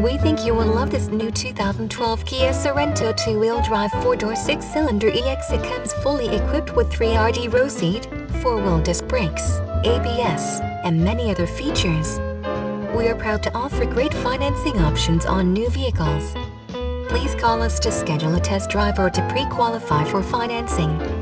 We think you will love this new 2012 Kia Sorento 2-wheel drive 4-door 6-cylinder EX. It comes fully equipped with 3RD row seat, 4-wheel disc brakes, ABS, and many other features. We are proud to offer great financing options on new vehicles. Please call us to schedule a test drive or to pre-qualify for financing.